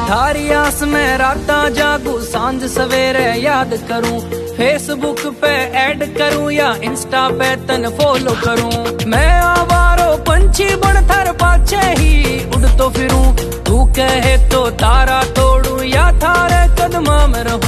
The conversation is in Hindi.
थारी आस में राता जागू, सांझ सवेरे याद करूं। फेसबुक पे ऐड करूं या इंस्टा पे तन फॉलो करूं। मैं आवारो पंछी बन थर पाछे ही उड़ तो फिरूं। तू कहे तो तारा तोड़ू या थारे कदमा में रहूं।